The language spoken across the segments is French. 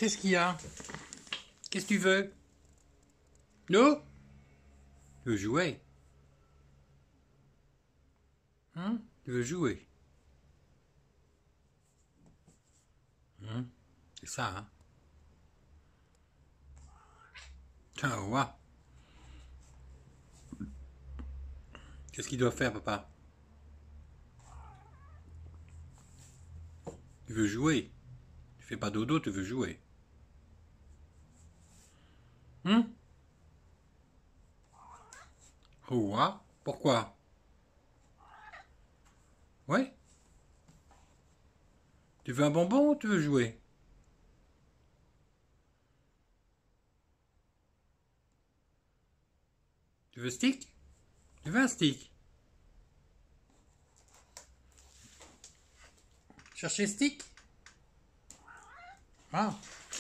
Qu'est-ce qu'il y a? Qu'est-ce que tu veux? Non? Tu veux jouer? Hein? Tu veux jouer? Hein? C'est ça, hein? Tiens, ouais. Qu'est-ce qu'il doit faire, papa? Tu veux jouer? Tu fais pas dodo, tu veux jouer. Hein? Ouais? Pourquoi? Ouais? Tu veux un bonbon ou tu veux jouer? Tu veux stick? Tu veux un stick? Chercher stick? Ah.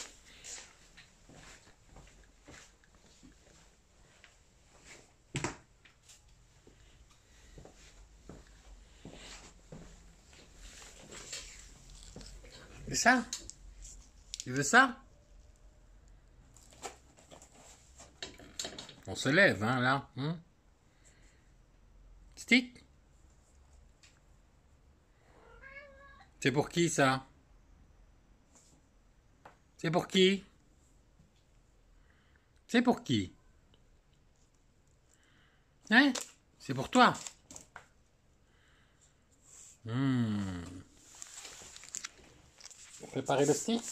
C'est ça? Tu veux ça? On se lève, hein, là. Hein? Stick? C'est pour qui, ça? C'est pour qui? C'est pour qui? Hein? C'est pour toi. Pour préparer le stick?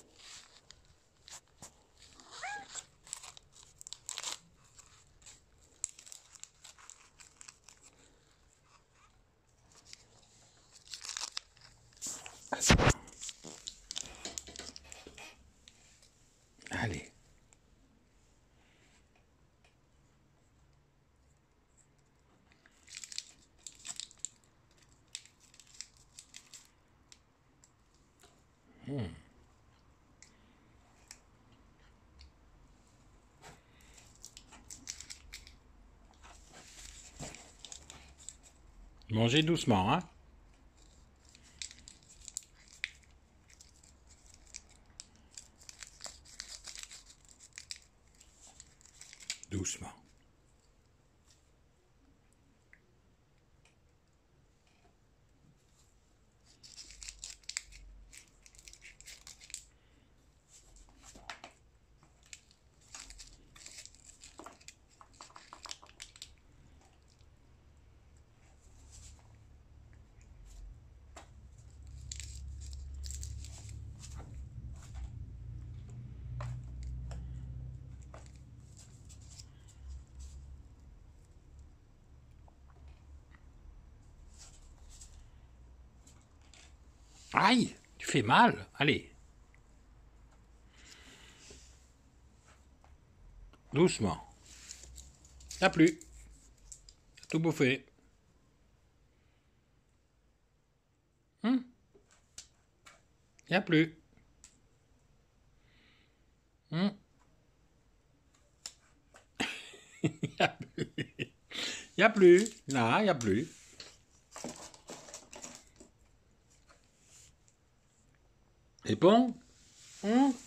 Allez. Mangez doucement, hein? Doucement. Aïe, tu fais mal. Allez. Doucement. T'as plus. T'as tout bouffé. Y a plus. Y a plus. Y a plus. Là, y a plus. C'est bon?